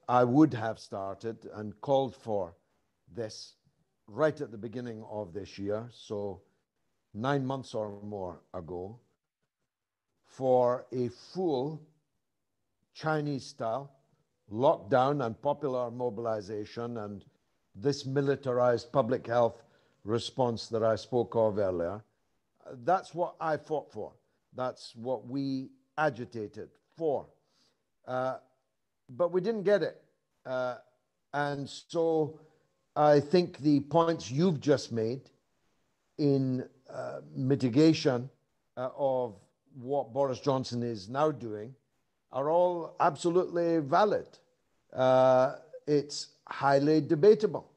I would have started and called for this right at the beginning of this year, so 9 months or more ago, for a full Chinese style lockdown and popular mobilization and this militarized public health response that I spoke of earlier. That's what I fought for. That's what we agitated for. But we didn't get it. And so I think the points you've just made in mitigation of what Boris Johnson is now doing are all absolutely valid. It's highly debatable.